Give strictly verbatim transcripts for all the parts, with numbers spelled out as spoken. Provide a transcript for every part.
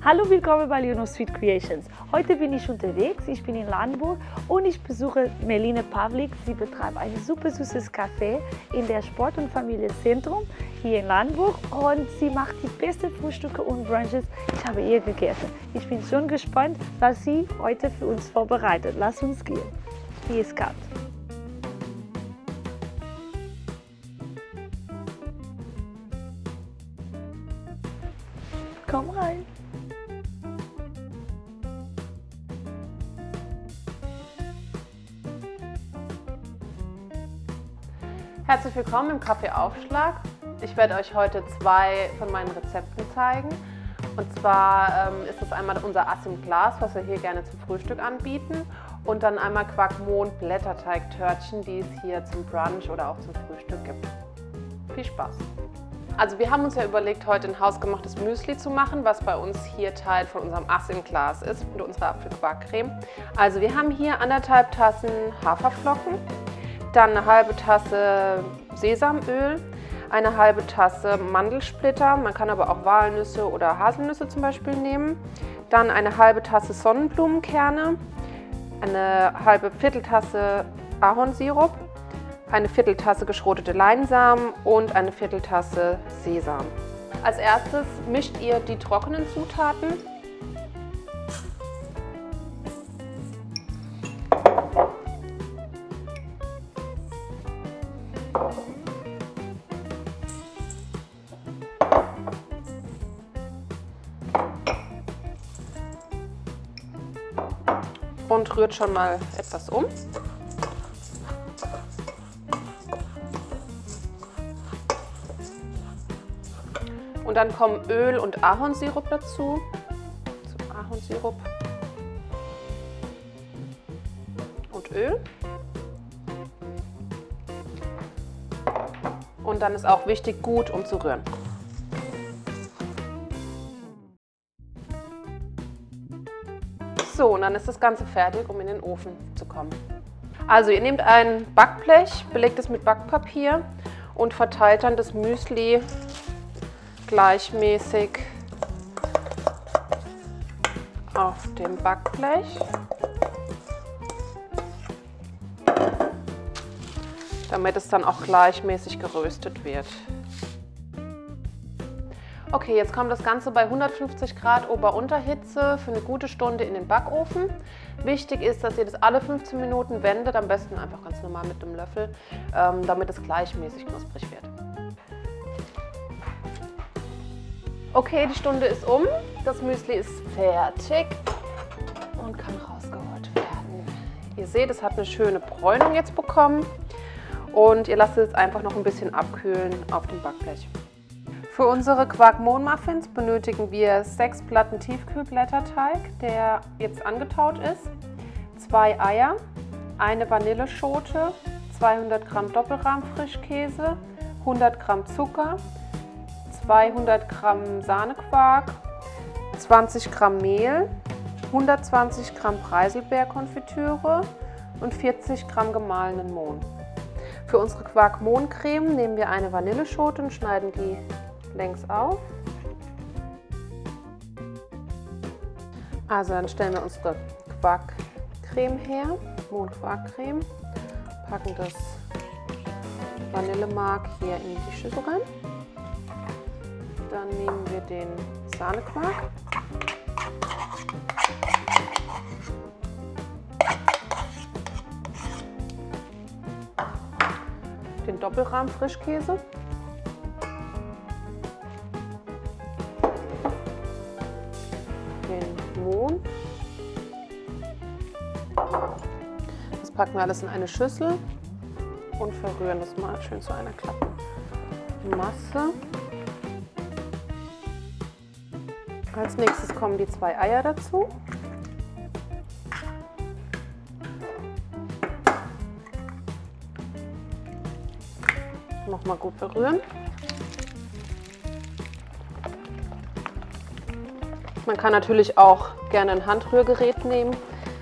Hallo, willkommen bei Leonor Sweet Creations. Heute bin ich unterwegs, ich bin in Lanburg und ich besuche Meline Pavlik. Sie betreibt ein super süßes Café in der Sport- und Familienzentrum hier in Lanburg und sie macht die besten Frühstücke und Brunches. Ich habe ihr gegessen. Ich bin schon gespannt, was sie heute für uns vorbereitet. Lass uns gehen. Hier ist Kat. Komm rein. Herzlich willkommen im Kaffeeaufschlag. Ich werde euch heute zwei von meinen Rezepten zeigen. Und zwar ähm, ist das einmal unser Ass im Glas, was wir hier gerne zum Frühstück anbieten. Und dann einmal Quark-Mohn Blätterteigtörtchen, die es hier zum Brunch oder auch zum Frühstück gibt. Viel Spaß! Also wir haben uns ja überlegt, heute ein hausgemachtes Müsli zu machen, was bei uns hier Teil von unserem Ass im Glas ist, mit unserer Apfelquarkcreme. Also wir haben hier anderthalb Tassen Haferflocken, dann eine halbe Tasse Sesamöl, eine halbe Tasse Mandelsplitter, man kann aber auch Walnüsse oder Haselnüsse zum Beispiel nehmen, dann eine halbe Tasse Sonnenblumenkerne, eine halbe Vierteltasse Ahornsirup, eine Vierteltasse geschrotete Leinsamen und eine Vierteltasse Sesam. Als erstes mischt ihr die trockenen Zutaten. Und rührt schon mal etwas um. Und dann kommen Öl und Ahornsirup dazu. So, Ahornsirup und Öl. Und dann ist auch wichtig, gut umzurühren. So, und dann ist das Ganze fertig, um in den Ofen zu kommen. Also ihr nehmt ein Backblech, belegt es mit Backpapier und verteilt dann das Müsli gleichmäßig auf dem Backblech, damit es dann auch gleichmäßig geröstet wird. Okay, jetzt kommt das Ganze bei hundertfünfzig Grad Ober-Unterhitze für eine gute Stunde in den Backofen. Wichtig ist, dass ihr das alle fünfzehn Minuten wendet, am besten einfach ganz normal mit einem Löffel, ähm, damit es gleichmäßig knusprig wird. Okay, die Stunde ist um, das Müsli ist fertig und kann rausgeholt werden. Ihr seht, es hat eine schöne Bräunung jetzt bekommen und ihr lasst es einfach noch ein bisschen abkühlen auf dem Backblech. Für unsere Quark-Mohn-Muffins benötigen wir sechs Platten Tiefkühlblätterteig, der jetzt angetaut ist, zwei Eier, eine Vanilleschote, zweihundert Gramm Doppelrahmfrischkäse, hundert Gramm Zucker, zweihundert Gramm Sahnequark, zwanzig Gramm Mehl, hundertzwanzig Gramm Preiselbeerkonfitüre und vierzig Gramm gemahlenen Mohn. Für unsere Quark-Mohn-Creme nehmen wir eine Vanilleschote und schneiden die längs auf. Also dann stellen wir unsere Quarkcreme her, Mohn-Quarkcreme, packen das Vanillemark hier in die Schüssel rein. Dann nehmen wir den Sahnequark. Den Doppelrahmfrischkäse. Den Mohn. Das packen wir alles in eine Schüssel und verrühren das mal schön zu einer glatten Masse. Als nächstes kommen die zwei Eier dazu. Nochmal gut verrühren. Man kann natürlich auch gerne ein Handrührgerät nehmen.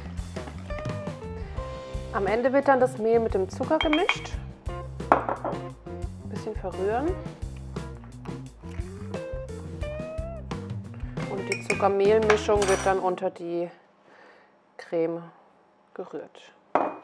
Am Ende wird dann das Mehl mit dem Zucker gemischt. Ein bisschen verrühren. Und die Zucker-Mehl-Mischung wird dann unter die Creme gerührt.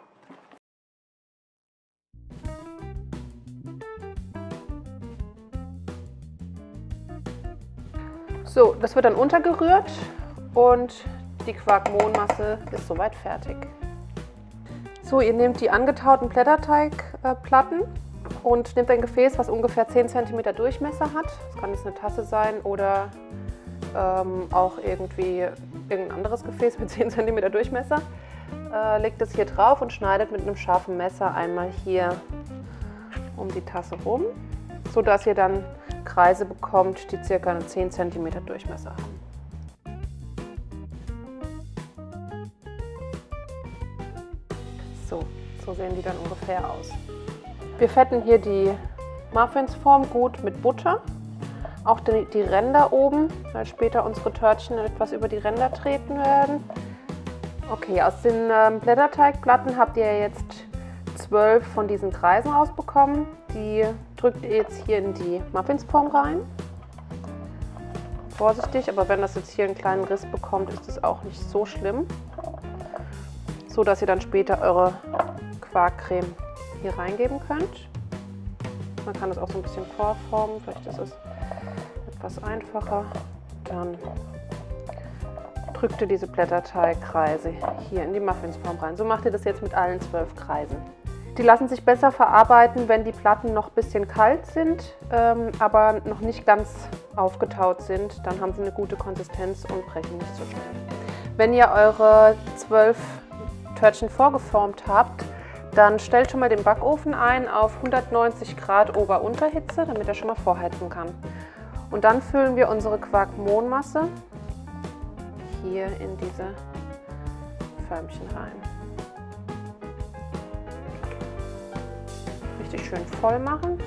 So, das wird dann untergerührt und die Quark-Mohnmasse ist soweit fertig. So, ihr nehmt die angetauten Blätterteigplatten und nehmt ein Gefäß, was ungefähr zehn Zentimeter Durchmesser hat. Das kann jetzt eine Tasse sein oder ähm, auch irgendwie irgendein anderes Gefäß mit zehn Zentimeter Durchmesser. Äh, legt es hier drauf und schneidet mit einem scharfen Messer einmal hier um die Tasse rum, sodass ihr dann Kreise bekommt, die ca. zehn Zentimeter Durchmesser haben. So, so sehen die dann ungefähr aus. Wir fetten hier die Muffinsform gut mit Butter. Auch die, die Ränder oben, weil später unsere Törtchen etwas über die Ränder treten werden. Okay, aus den ähm, Blätterteigplatten habt ihr jetzt zwölf von diesen Kreisen rausbekommen. Die drückt ihr jetzt hier in die Muffinsform rein. Vorsichtig, aber wenn das jetzt hier einen kleinen Riss bekommt, ist das auch nicht so schlimm. So dass ihr dann später eure Quarkcreme hier reingeben könnt. Man kann das auch so ein bisschen vorformen, vielleicht ist es etwas einfacher. Dann drückt ihr diese Blätterteigkreise hier in die Muffinsform rein. So macht ihr das jetzt mit allen zwölf Kreisen. Die lassen sich besser verarbeiten, wenn die Platten noch ein bisschen kalt sind, ähm, aber noch nicht ganz aufgetaut sind. Dann haben sie eine gute Konsistenz und brechen nicht so schnell. Wenn ihr eure zwölf Törtchen vorgeformt habt, dann stellt schon mal den Backofen ein auf hundertneunzig Grad Ober-Unterhitze, damit er schon mal vorheizen kann. Und dann füllen wir unsere Quark-Mohnmasse hier in diese Förmchen rein. Richtig schön voll machen.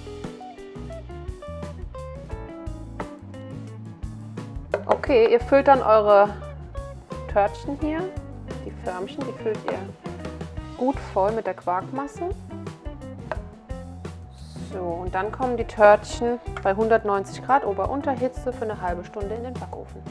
Okay, ihr füllt dann eure Törtchen hier, die Förmchen, die füllt ihr gut voll mit der Quarkmasse. So, und dann kommen die Törtchen bei hundertneunzig Grad Ober-Unterhitze für eine halbe Stunde in den Backofen.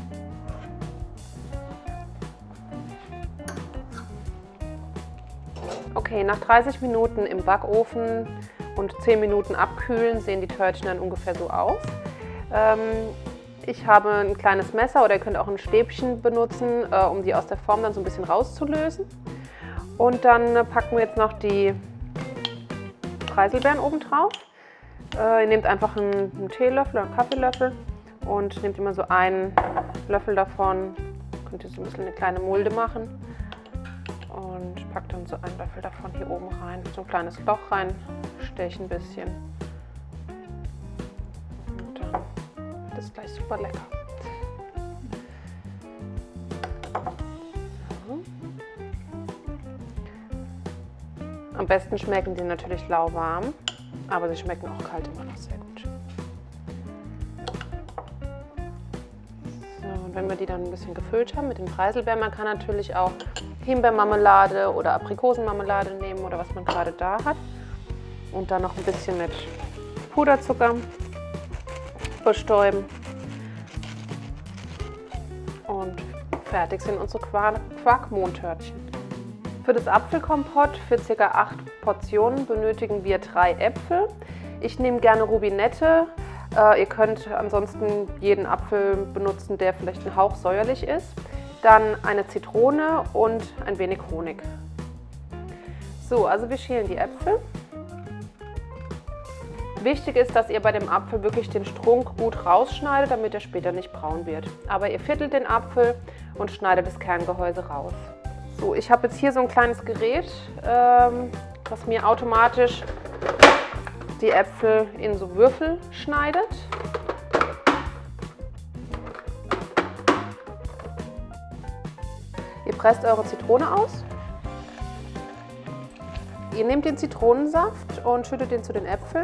Okay, nach dreißig Minuten im Backofen und zehn Minuten abkühlen sehen die Törtchen dann ungefähr so aus. Ähm, ich habe ein kleines Messer oder ihr könnt auch ein Stäbchen benutzen, äh, um die aus der Form dann so ein bisschen rauszulösen. Und dann äh, packen wir jetzt noch die Preiselbeeren oben drauf. Äh, ihr nehmt einfach einen, einen Teelöffel oder einen Kaffeelöffel und nehmt immer so einen Löffel davon. Könnt ihr so ein bisschen eine kleine Mulde machen. Und packt dann so einen Löffel davon hier oben rein, so ein kleines Loch rein, steche ein bisschen. Und dann wird das gleich super lecker. So. Am besten schmecken die natürlich lauwarm, aber sie schmecken auch kalt immer noch sehr gut. So, und wenn wir die dann ein bisschen gefüllt haben mit den Preiselbeeren, man kann natürlich auch Himbeermarmelade oder Aprikosenmarmelade nehmen oder was man gerade da hat. Und dann noch ein bisschen mit Puderzucker bestäuben. Und fertig sind unsere Quark-Mohntörtchen. Für das Apfelkompott für ca. acht Portionen benötigen wir drei Äpfel. Ich nehme gerne Rubinette. Äh, ihr könnt ansonsten jeden Apfel benutzen, der vielleicht ein Hauch säuerlich ist. Dann eine Zitrone und ein wenig Honig. So, also wir schälen die Äpfel. Wichtig ist, dass ihr bei dem Apfel wirklich den Strunk gut rausschneidet, damit er später nicht braun wird. Aber ihr viertelt den Apfel und schneidet das Kerngehäuse raus. So, ich habe jetzt hier so ein kleines Gerät, ähm, was mir automatisch die Äpfel in so Würfel schneidet. Ihr presst eure Zitrone aus. Ihr nehmt den Zitronensaft und schüttet den zu den Äpfeln.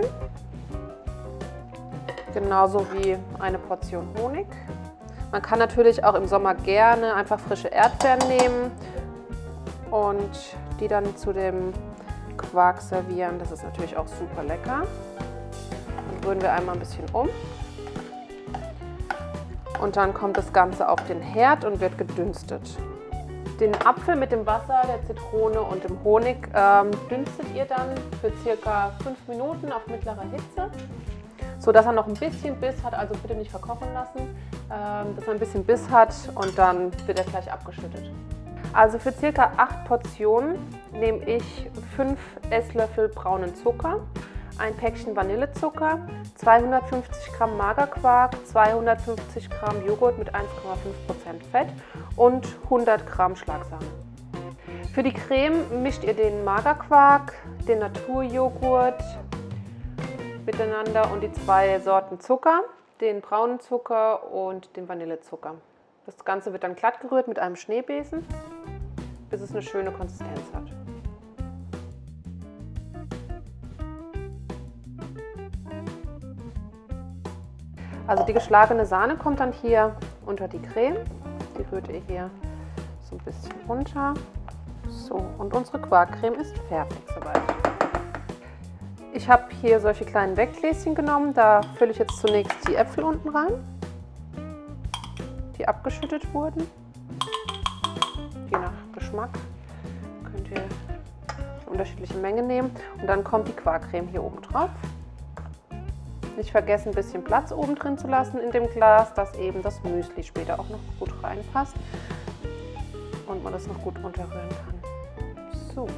Genauso wie eine Portion Honig. Man kann natürlich auch im Sommer gerne einfach frische Erdbeeren nehmen und die dann zu dem Quark servieren. Das ist natürlich auch super lecker. Dann rühren wir einmal ein bisschen um. Und dann kommt das Ganze auf den Herd und wird gedünstet. Den Apfel mit dem Wasser, der Zitrone und dem Honig ähm, dünstet ihr dann für circa fünf Minuten auf mittlerer Hitze, so dass er noch ein bisschen Biss hat, also bitte nicht verkochen lassen, ähm, dass er ein bisschen Biss hat und dann wird er gleich abgeschüttet. Also für circa acht Portionen nehme ich fünf Esslöffel braunen Zucker, ein Päckchen Vanillezucker, zweihundertfünfzig Gramm Magerquark, zweihundertfünfzig Gramm Joghurt mit eins Komma fünf Prozent Fett und hundert Gramm Schlagsahne. Für die Creme mischt ihr den Magerquark, den Naturjoghurt miteinander und die zwei Sorten Zucker, den braunen Zucker und den Vanillezucker. Das Ganze wird dann glatt gerührt mit einem Schneebesen, bis es eine schöne Konsistenz hat. Also die geschlagene Sahne kommt dann hier unter die Creme. Die rührt ihr hier so ein bisschen runter. So, und unsere Quarkcreme ist fertig soweit. Ich habe hier solche kleinen Weggläschen genommen. Da fülle ich jetzt zunächst die Äpfel unten rein, die abgeschüttet wurden. Je nach Geschmack könnt ihr eine unterschiedliche Menge nehmen. Und dann kommt die Quarkcreme hier oben drauf. Nicht vergessen, ein bisschen Platz oben drin zu lassen in dem Glas, dass eben das Müsli später auch noch gut reinpasst und man das noch gut unterrühren kann. So.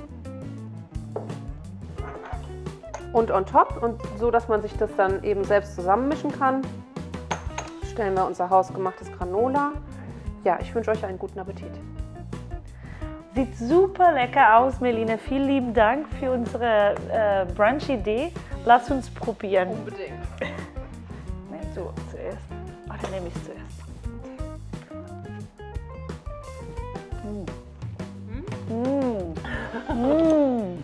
Und on top, und so, dass man sich das dann eben selbst zusammenmischen kann, stellen wir unser hausgemachtes Granola. Ja, ich wünsche euch einen guten Appetit. Sieht super lecker aus, Meline. Vielen lieben Dank für unsere äh, Brunch-Idee. Lass uns probieren. Unbedingt. Nein, so zuerst. Oh, dann nehme ich es zuerst. Mm. Mm. Mm.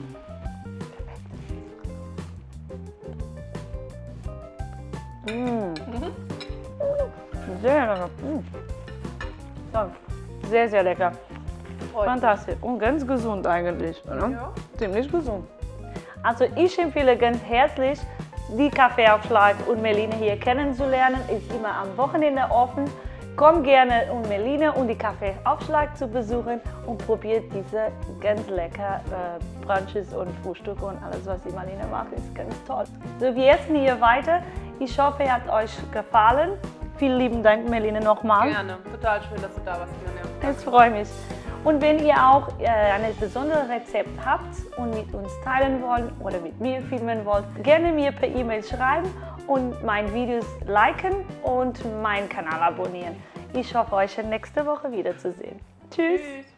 Mm. Sehr lecker. Mm. Ja, sehr, sehr lecker. Fantastisch. Und ganz gesund eigentlich. Oder? Ja. Ziemlich gesund. Also ich empfehle ganz herzlich, die Kaffeeaufschlag und Meline hier kennenzulernen. Ist immer am Wochenende offen. Komm gerne um Meline und die Kaffeeaufschlag zu besuchen und probiert diese ganz lecker äh, Brunches und Frühstücke und alles, was die Meline macht, ist ganz toll. So, wir essen hier weiter. Ich hoffe, es hat euch gefallen. Vielen lieben Dank, Meline, nochmal. Gerne. Total schön, dass du da warst, Mirjam. Ich freue mich. Und wenn ihr auch äh, ein besonderes Rezept habt und mit uns teilen wollt oder mit mir filmen wollt, gerne mir per E-Mail schreiben und meine Videos liken und meinen Kanal abonnieren. Ich hoffe, euch nächste Woche wiederzusehen. Tschüss! Tschüss.